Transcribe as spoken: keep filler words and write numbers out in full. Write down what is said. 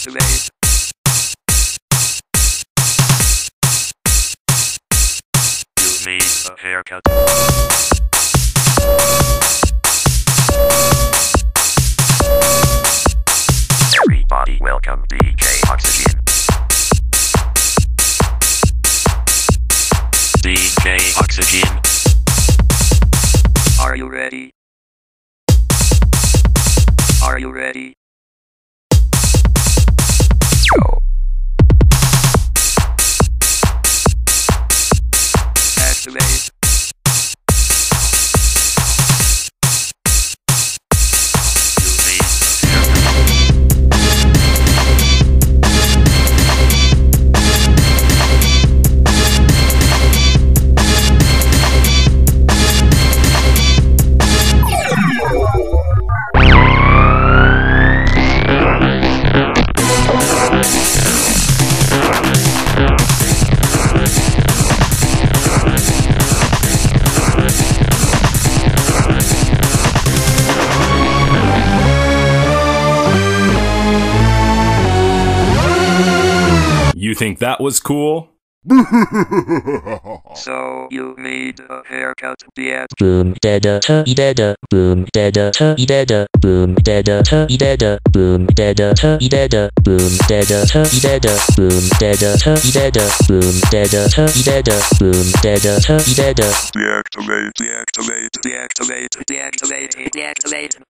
Deactivate. You need a haircut. Everybody welcome D J Oxygen. D J Oxygen. Are you ready? Are you ready? Go. Activate. You think that was cool? So you need a haircut yet? Boom dada tubby dada, boom dada tubby dada, boom dada tubby dada, boom dada tubby dada, boom dada tubby dada, boom dada tubby dada, boom dada tubby dada, boom dada tubby dada. Deactivate, deactivate, deactivate, deactivate, deactivate.